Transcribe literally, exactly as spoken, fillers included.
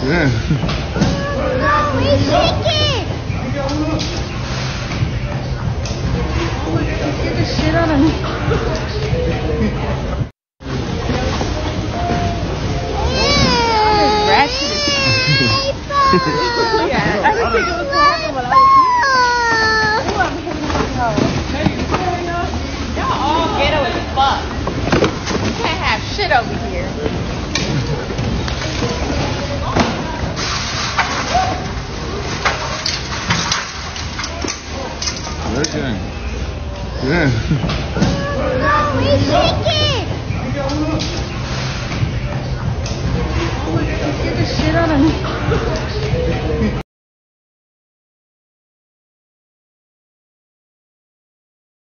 Yeah. No, we shake it. Get the shit out of me. Yeah, I didn't think it was happening when I was Y'all all ghetto as fuck. You can't have shit over here. Okay. Yeah. No, we shake it.